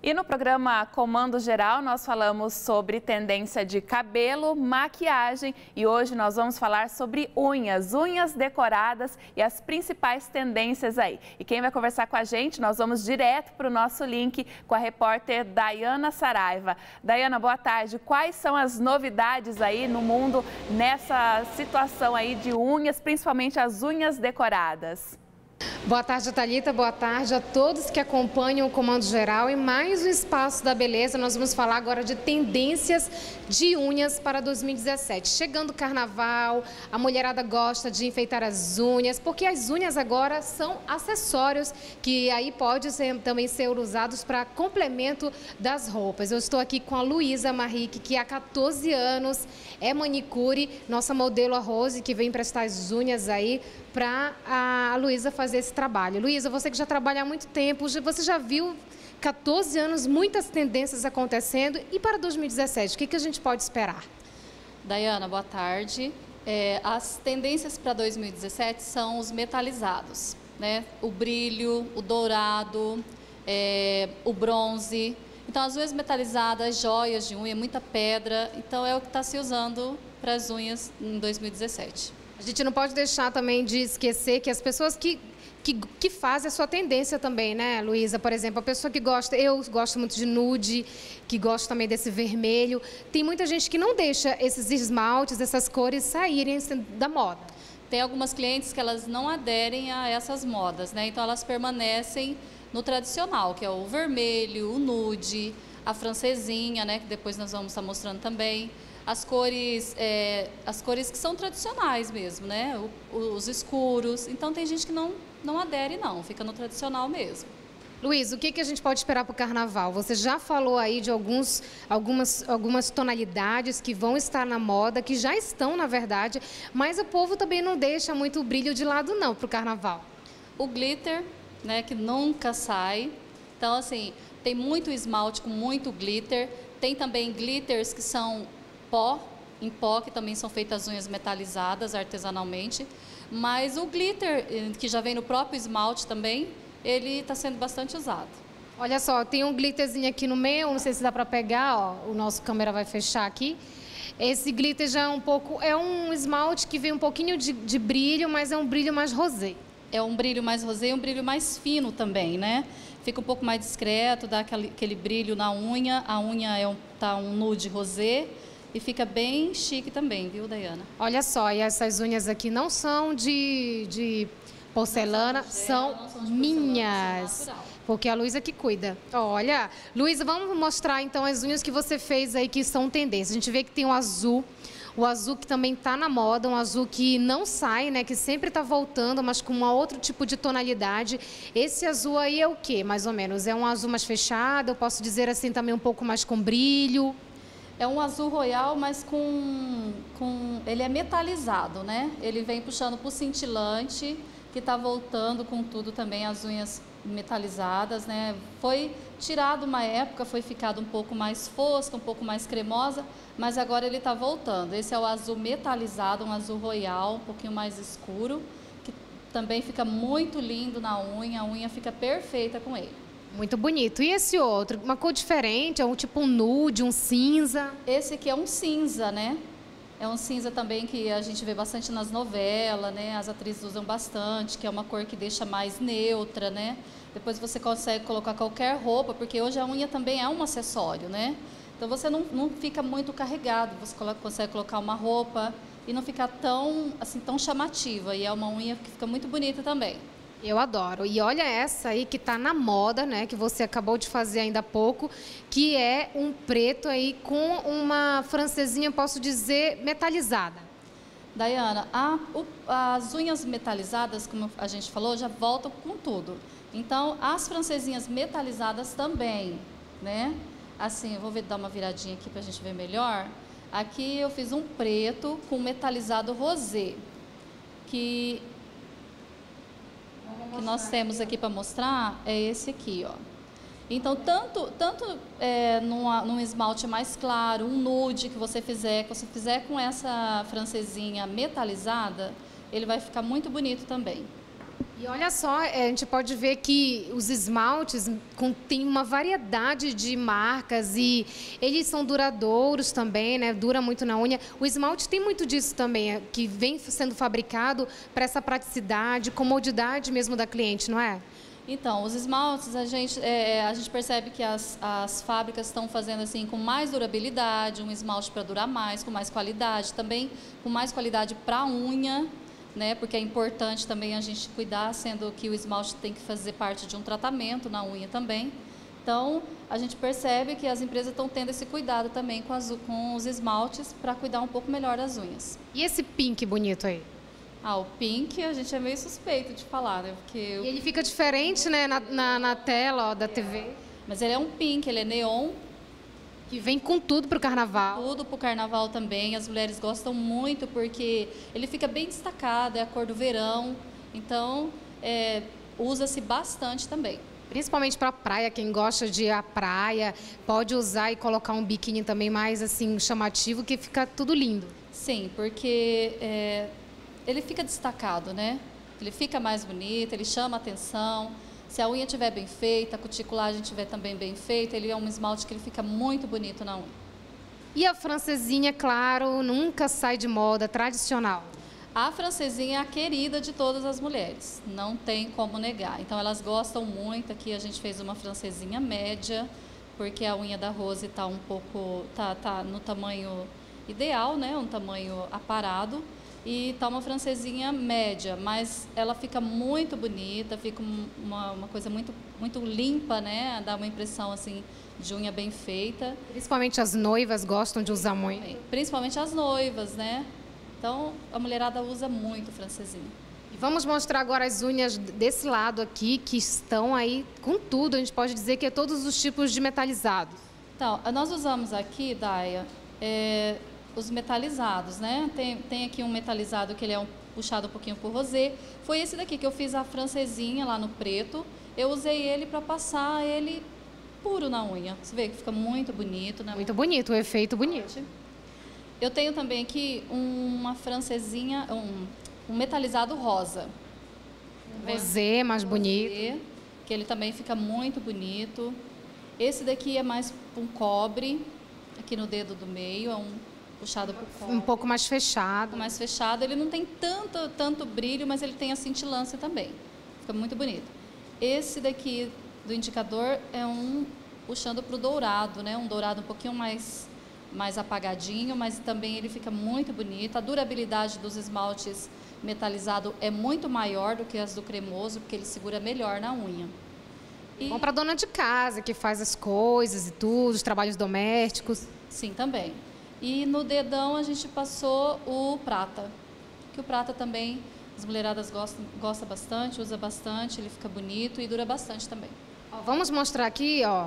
E no programa Comando Geral, nós falamos sobre tendência de cabelo, maquiagem e hoje nós vamos falar sobre unhas decoradas e as principais tendências aí. E quem vai conversar com a gente, nós vamos direto para o nosso link com a repórter Dayana Saraiva. Dayana, boa tarde. Quais são as novidades aí no mundo nessa situação aí de unhas, principalmente as unhas decoradas? Boa tarde, Thalita. Boa tarde a todos que acompanham o Comando Geral. E mais um Espaço da Beleza, nós vamos falar agora de tendências de unhas para 2017. Chegando o carnaval, a mulherada gosta de enfeitar as unhas, porque as unhas agora são acessórios que aí pode também ser usados para complemento das roupas. Eu estou aqui com a Luísa Marrique, que há 14 anos é manicure, nossa modelo a Rose, que vem prestar as unhas aí para a Luísa fazer esse trabalho. Luísa, você que já trabalha há muito tempo, você já viu 14 anos, muitas tendências acontecendo. E para 2017, o que a gente pode esperar? Dayana, boa tarde. As tendências para 2017 são os metalizados, né? O brilho, o dourado, o bronze. Então, as unhas metalizadas, joias de unha, muita pedra. Então, é o que está se usando para as unhas em 2017. A gente não pode deixar também de esquecer que as pessoas que fazem a sua tendência também, né, Luísa? Por exemplo, a pessoa que gosta, eu gosto muito de nude, que gosta também desse vermelho. Tem muita gente que não deixa esses esmaltes, essas cores saírem da moda. Tem algumas clientes que elas não aderem a essas modas, né? Então, elas permanecem no tradicional, que é o vermelho, o nude, a francesinha, né? Que depois nós vamos estar mostrando também. As cores que são tradicionais mesmo, né? Os escuros. Então, tem gente que não adere, não. Fica no tradicional mesmo. Luiz, o que a gente pode esperar para o carnaval? Você já falou aí de algumas tonalidades que vão estar na moda, que já estão, na verdade, mas o povo também não deixa muito o brilho de lado, não, para o carnaval. O glitter, né? Que nunca sai. Então, assim, tem muito esmalte com muito glitter. Tem também glitters que são em pó, que também são feitas as unhas metalizadas artesanalmente, mas o glitter, que já vem no próprio esmalte também, ele está sendo bastante usado. Olha só, tem um glitterzinho aqui no meio, não sei se dá para pegar, ó, o nosso câmera vai fechar aqui. Esse glitter já é um esmalte que vem um pouquinho de brilho, mas é um brilho mais rosé. É um brilho mais rosé e um brilho mais fino também, né? Fica um pouco mais discreto, dá aquele brilho na unha, a unha tá um nude rosé. E fica bem chique também, viu, Dayana? Olha só, e essas unhas aqui não são de porcelana, são minhas. São porque a Luísa que cuida. Olha, Luísa, vamos mostrar então as unhas que você fez aí que são tendência. A gente vê que tem o azul que também está na moda, um azul que não sai, né? Que sempre está voltando, mas com um outro tipo de tonalidade. Esse azul aí é o quê, mais ou menos? É um azul mais fechado, eu posso dizer assim também um pouco mais com brilho. É um azul royal, mas ele é metalizado, né? Ele vem puxando para o cintilante, que está voltando com tudo também, as unhas metalizadas, né? Foi tirado uma época, foi ficado um pouco mais fosca, um pouco mais cremosa, mas agora ele está voltando. Esse é o azul metalizado, um azul royal, um pouquinho mais escuro, que também fica muito lindo na unha, a unha fica perfeita com ele. Muito bonito. E esse outro? Uma cor diferente, é tipo um nude, um cinza? Esse aqui é um cinza, né? É um cinza também que a gente vê bastante nas novelas, né? As atrizes usam bastante, que é uma cor que deixa mais neutra, né? Depois você consegue colocar qualquer roupa, porque hoje a unha também é um acessório, né? Então você não fica muito carregado, você consegue colocar uma roupa e não ficar tão chamativa. E é uma unha que fica muito bonita também. Eu adoro. E olha essa aí que tá na moda, né? Que você acabou de fazer ainda há pouco, que é um preto aí com uma francesinha, posso dizer, metalizada. Dayana, as unhas metalizadas, como a gente falou, já voltam com tudo. Então, as francesinhas metalizadas também, né? Assim, eu vou dar uma viradinha aqui pra gente ver melhor. Aqui eu fiz um preto com metalizado rosé, que nós temos aqui para mostrar é esse aqui, ó. Então, tanto num esmalte mais claro, um nude que você fizer com essa francesinha metalizada, ele vai ficar muito bonito também. E olha só, a gente pode ver que os esmaltes têm uma variedade de marcas e eles são duradouros também, né? Dura muito na unha. O esmalte tem muito disso também, que vem sendo fabricado para essa praticidade, comodidade mesmo da cliente, não é? Então, os esmaltes, a gente percebe que as fábricas estão fazendo assim com mais durabilidade, um esmalte para durar mais, com mais qualidade, também com mais qualidade para a unha, né? Porque é importante também a gente cuidar, sendo que o esmalte tem que fazer parte de um tratamento na unha também. Então, a gente percebe que as empresas estão tendo esse cuidado também com os esmaltes para cuidar um pouco melhor das unhas. E esse pink bonito aí? O pink a gente é meio suspeito de falar, né? Porque E ele fica diferente, né, na tela, ó, da TV. Mas ele é um pink, ele é neon. Que vem com tudo para o carnaval. Tudo para o carnaval também, as mulheres gostam muito porque ele fica bem destacado, é a cor do verão, então usa-se bastante também. Principalmente para a praia, quem gosta de ir à praia, pode usar e colocar um biquíni também mais assim chamativo, que fica tudo lindo. Sim, porque ele fica destacado, né? Ele fica mais bonito, ele chama atenção. Se a unha estiver bem feita, a cuticulagem estiver também bem feita, ele é um esmalte que ele fica muito bonito na unha. E a francesinha, claro, nunca sai de moda, tradicional. A francesinha é a querida de todas as mulheres, não tem como negar. Então elas gostam muito. Aqui a gente fez uma francesinha média, porque a unha da Rose está um pouco, tá no tamanho ideal, né? Um tamanho aparado. E tá uma francesinha média, mas ela fica muito bonita, fica uma coisa muito, muito limpa, né? Dá uma impressão assim de unha bem feita. Principalmente as noivas gostam de usar muito. Principalmente as noivas, né? Então a mulherada usa muito francesinha. E vamos mostrar agora as unhas desse lado aqui, que estão aí com tudo. A gente pode dizer que é todos os tipos de metalizados. Então, nós usamos aqui, Daia, os metalizados, né? Tem aqui um metalizado que ele é puxado um pouquinho por rosé. Foi esse daqui que eu fiz a francesinha lá no preto. Eu usei ele para passar ele puro na unha. Você vê que fica muito bonito, né? Muito bonito, o efeito bonito. Eu tenho também aqui uma francesinha, um metalizado rosa. Rosé, mais bonito. Rosé, que ele também fica muito bonito. Esse daqui é mais um cobre, aqui no dedo do meio, é puxado por fora. Um pouco mais fechado. Mais fechado. Ele não tem tanto brilho, mas ele tem a cintilância também. Fica muito bonito. Esse daqui do indicador é puxando para o dourado, né? Um dourado um pouquinho mais apagadinho, mas também ele fica muito bonito. A durabilidade dos esmaltes metalizado é muito maior do que as do cremoso, porque ele segura melhor na unha. Bom para dona de casa, que faz as coisas e tudo, os trabalhos domésticos. Sim, também. E no dedão a gente passou o prata, que o prata também as mulheradas gostam bastante, usa bastante, ele fica bonito e dura bastante também. Ó, vamos mostrar aqui, ó,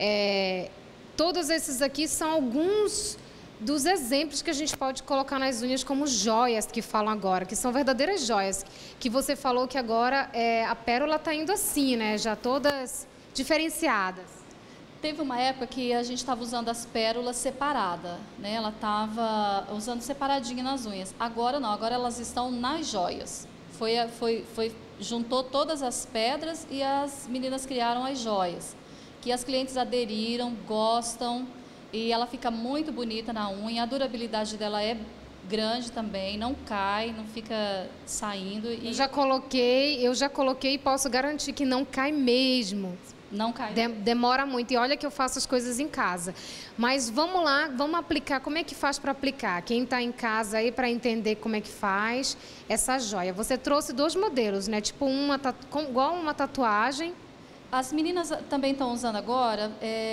todos esses aqui são alguns dos exemplos que a gente pode colocar nas unhas como joias que falam agora, que são verdadeiras joias, que você falou que agora a pérola está indo assim, né, já todas diferenciadas. Teve uma época que a gente estava usando as pérolas separadas, né? Ela estava usando separadinha nas unhas. Agora não, agora elas estão nas joias. Juntou todas as pedras e as meninas criaram as joias, que as clientes aderiram, gostam e ela fica muito bonita na unha. A durabilidade dela é grande também, não cai, não fica saindo. Eu já coloquei e posso garantir que não cai mesmo. Não cai. Demora muito. E olha que eu faço as coisas em casa. Mas vamos lá, vamos aplicar. Como é que faz para aplicar? Quem está em casa aí para entender como é que faz essa joia. Você trouxe 2 modelos, né? Tipo igual uma tatuagem. As meninas também estão usando agora,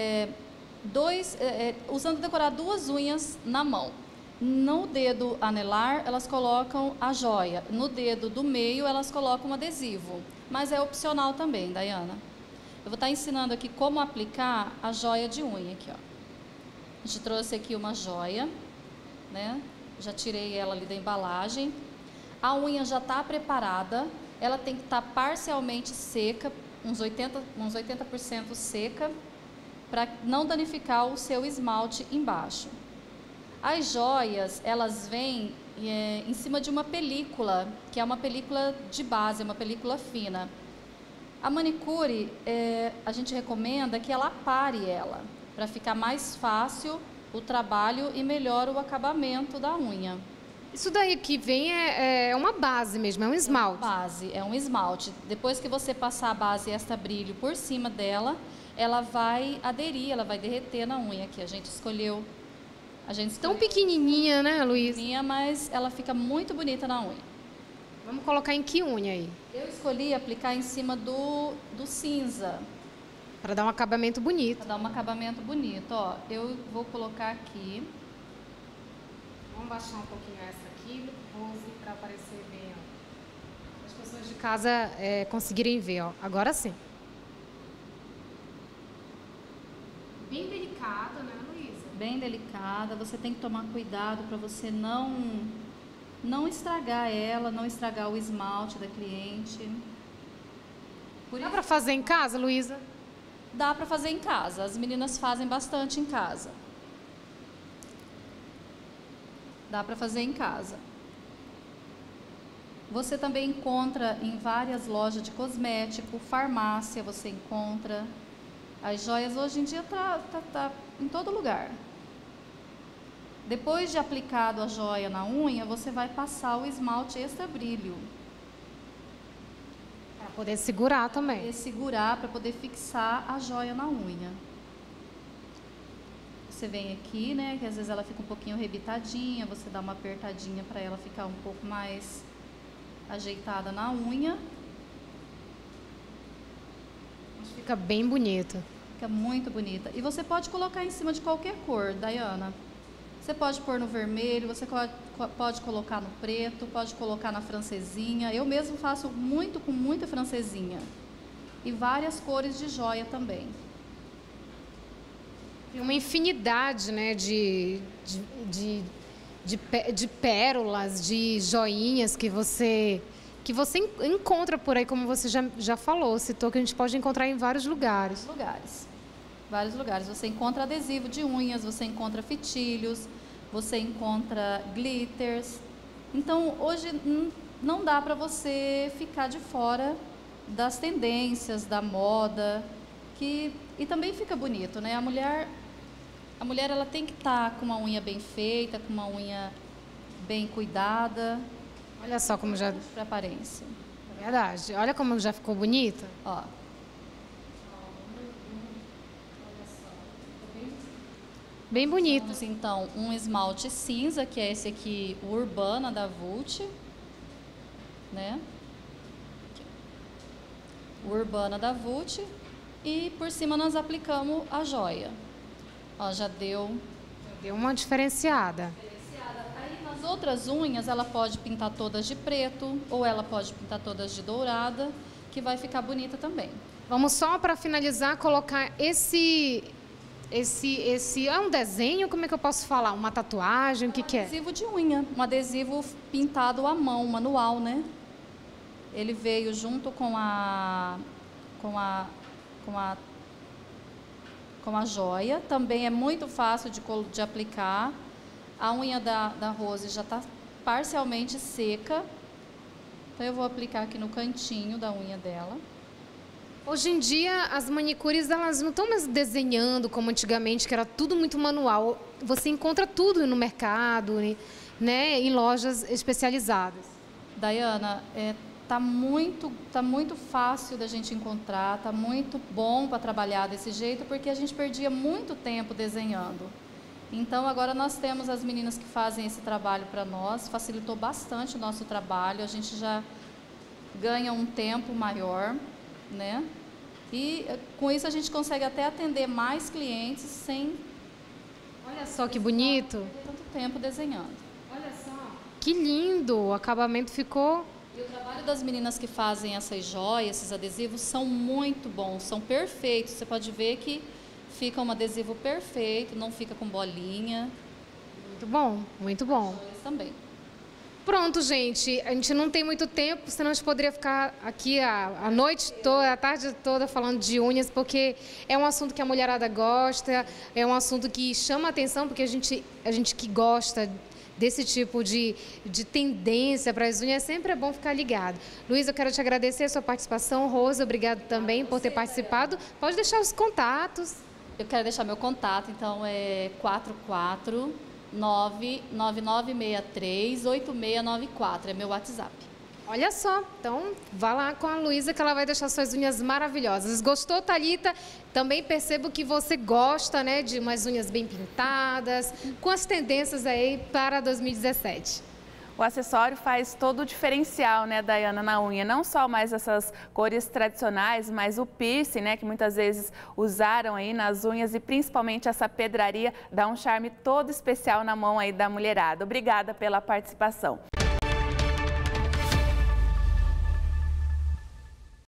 usando decorar 2 unhas na mão. No dedo anelar, elas colocam a joia. No dedo do meio, elas colocam um adesivo. Mas é opcional também, Dayana. Eu vou estar ensinando aqui como aplicar a joia de unha aqui, ó. A gente trouxe aqui uma joia, né? Já tirei ela ali da embalagem. A unha já está preparada, ela tem que estar parcialmente seca, uns 80% seca, para não danificar o seu esmalte embaixo. As joias, elas vêm em cima de uma película, que é uma película de base, uma película fina. A manicure, a gente recomenda que ela apare ela, para ficar mais fácil o trabalho e melhor o acabamento da unha. Isso daí que vem é uma base mesmo, é um esmalte. É um esmalte. Depois que você passar a base extra brilho por cima dela, ela vai aderir, ela vai derreter na unha que a gente escolheu. Tão pequenininha, né, Luiz? Pequenininha, mas ela fica muito bonita na unha. Vamos colocar em que unha aí? Eu escolhi aplicar em cima do cinza. Para dar um acabamento bonito. Para dar um acabamento bonito, ó. Eu vou colocar aqui. Vamos baixar um pouquinho essa aqui, Rose, para aparecer bem, ó. As pessoas de casa conseguirem ver, ó. Agora sim. Bem delicada, né, Luísa? Bem delicada. Você tem que tomar cuidado para você não estragar ela, não estragar o esmalte da cliente. Dá para fazer em casa, Luísa? Dá para fazer em casa. As meninas fazem bastante em casa. Dá para fazer em casa. Você também encontra em várias lojas de cosmético, farmácia, você encontra. As joias hoje em dia tá em todo lugar. Depois de aplicado a joia na unha, você vai passar o esmalte extra brilho. Para poder segurar também. Para poder segurar, para poder fixar a joia na unha. Você vem aqui, né, que às vezes ela fica um pouquinho rebitadinha, você dá uma apertadinha para ela ficar um pouco mais ajeitada na unha. Fica bem bonito. Fica muito bonita. E você pode colocar em cima de qualquer cor, Dayana. Você pode pôr no vermelho, você pode colocar no preto, pode colocar na francesinha. Eu mesmo faço muito com muita francesinha. E várias cores de joia também. Tem uma infinidade, né, de pérolas, de joinhas que você encontra por aí, como você já falou, citou que a gente pode encontrar em vários lugares. Vários lugares. Você encontra adesivo de unhas, você encontra fitilhos, você encontra glitters. Então, hoje não dá para você ficar de fora das tendências, da moda, e também fica bonito, né? A mulher ela tem que estar com uma unha bem feita, com uma unha bem cuidada. Olha só como já... Para aparência. É verdade. Olha como já ficou bonita. Ó. Bem bonito. Temos, então, um esmalte cinza, que é esse aqui, o Urbana da Vult, né? O Urbana da Vult. E por cima nós aplicamos a joia. Ó, já deu uma diferenciada. Aí nas outras unhas ela pode pintar todas de preto ou ela pode pintar todas de dourada, que vai ficar bonita também. Vamos só para finalizar colocar esse é um desenho, como é que eu posso falar? Uma tatuagem, o que é? Um adesivo de unha, um adesivo pintado à mão, manual, né? Ele veio junto com a joia, também é muito fácil de aplicar. A unha da Rose já está parcialmente seca, então eu vou aplicar aqui no cantinho da unha dela. Hoje em dia, as manicures, elas não estão mais desenhando como antigamente, que era tudo muito manual. Você encontra tudo no mercado, né, em lojas especializadas. Dayana, tá muito fácil da gente encontrar, tá muito bom para trabalhar desse jeito, porque a gente perdia muito tempo desenhando. Então, agora nós temos as meninas que fazem esse trabalho para nós, facilitou bastante o nosso trabalho, a gente já ganha um tempo maior, né? E com isso a gente consegue até atender mais clientes sem... Olha só que bonito! Perder tanto tempo desenhando. Olha só! Que lindo! O acabamento ficou... E o trabalho das meninas que fazem essas joias, esses adesivos, são muito bons, são perfeitos. Você pode ver que fica um adesivo perfeito, não fica com bolinha. Muito bom, muito bom. As joias também. Pronto, gente. A gente não tem muito tempo, senão a gente poderia ficar aqui a noite toda, a tarde toda falando de unhas, porque é um assunto que a mulherada gosta, é um assunto que chama a atenção, porque a gente que gosta desse tipo de tendência para as unhas, sempre é bom ficar ligado. Luiz, eu quero te agradecer a sua participação. Rosa, obrigado também por ter participado. Pode deixar os contatos. Eu quero deixar meu contato, então é 449-9963-8694, é meu WhatsApp. Olha só, então vá lá com a Luísa que ela vai deixar suas unhas maravilhosas. Gostou, Thalita? Também percebo que você gosta, né, de umas unhas bem pintadas, com as tendências aí para 2017. O acessório faz todo o diferencial, né, Dayana, na unha. Não só mais essas cores tradicionais, mas o piercing, né, que muitas vezes usaram aí nas unhas e principalmente essa pedraria dá um charme todo especial na mão aí da mulherada. Obrigada pela participação.